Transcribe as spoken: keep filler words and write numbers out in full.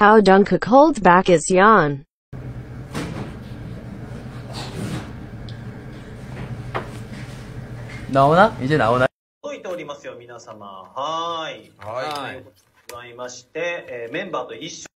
How Jungkook holds back his yawn. 나오나? 이제 나오나? 届いておりますよ、皆様。はーい。はい。ございまして、えーメンバーと一緒